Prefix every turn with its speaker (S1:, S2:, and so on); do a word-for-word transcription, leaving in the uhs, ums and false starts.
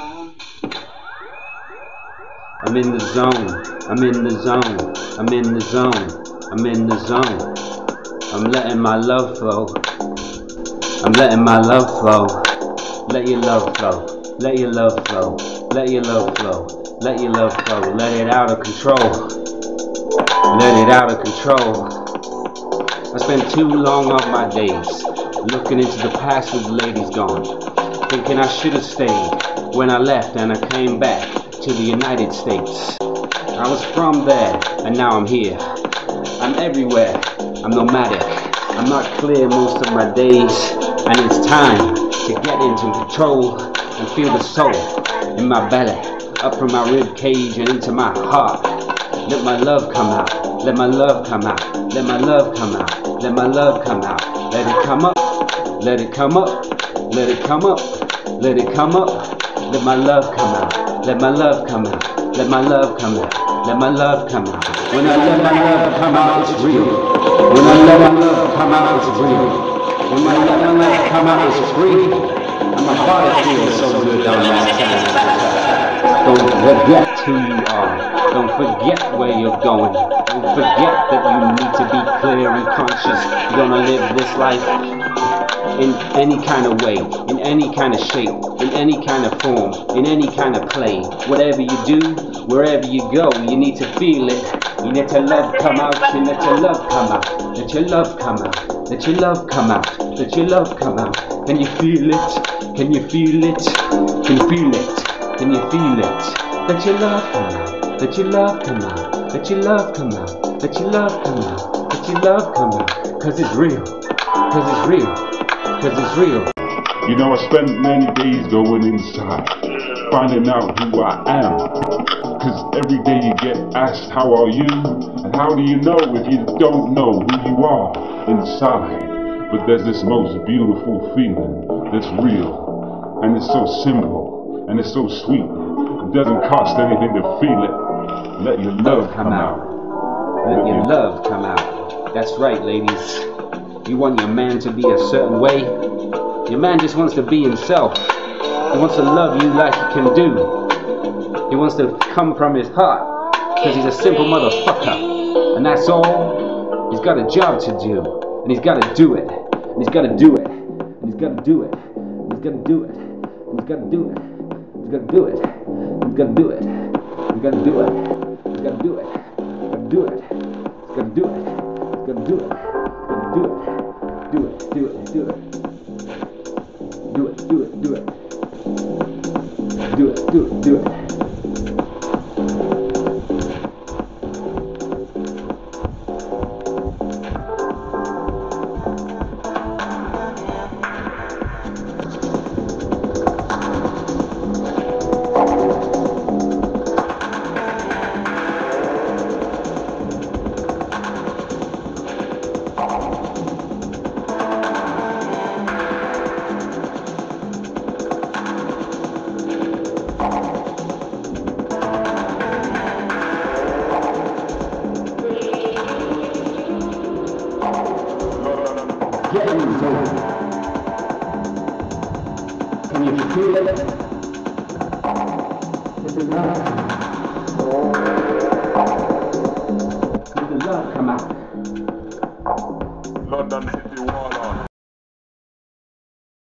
S1: I'm in the zone, I'm in the zone, I'm in the zone, I'm in the zone. I'm letting my love flow, I'm letting my love flow. Let your love flow, let your love flow, let your love flow, let your love flow. Let it out of control, let it out of control. I spent too long of my days looking into the past with the ladies gone, thinking I should have stayed when I left and I came back to the United States. I was from there and now I'm here. I'm everywhere, I'm nomadic, I'm not clear most of my days, and it's time to get into control and feel the soul in my belly, up from my rib cage and into my heart. Let my love come out, let my love come out, let my love come out, let my love come out. Let it come up, let it come up, let it come up, let it come up. Let my love come out, let my love come out, let my love come out, let my love come out. When I let my love come out, it's real. When I let my love come out, it's real. When I let my love come out, it's free. And my body feels so good down that time. Don't forget who you are. Don't forget where you're going. Don't forget that you need to be clear and conscious. You're gonna live this life in any kind of way, in any kind of shape, in any kind of form, in any kind of play. Whatever you do, wherever you go, you need to feel it. You let your love come out, you let your love come out, let your love come out, let your love come out, let your love come out. Can you feel it? Can you feel it? Can you feel it? Can you feel it? Let your love come out, let your love come out, let your love come out, let your love come out, let your love come out. Cause it's real, cause it's real, cause it's real.
S2: You know, I spent many days going inside, finding out who I am. Cause every day you get asked, how are you? And how do you know if you don't know who you are inside? But there's this most beautiful feeling that's real, and it's so simple, and it's so sweet. It doesn't cost anything to feel it. Let your love come out.
S1: Let your love come out. That's right, ladies. You want your man to be a certain way? Your man just wants to be himself. He wants to love you like he can do. He wants to come from his heart, because he's a simple motherfucker. And that's all. He's got a job to do. And he's got to do it. And he's got to do it. And he's got to do it. And he's got to do it. And he's got to do it. He's got to do it. He's got to do it. He's got to do it. He's got to do it. He's got to do it. He's got to do it. He's got to do it. Do it. Do it. Do it. Do it. Do it. Do it. Do it. Do it. Do it. Do it. Get in the zone. Can you feel it? Let the love come out. Let the love come out.
S2: London City Wall on.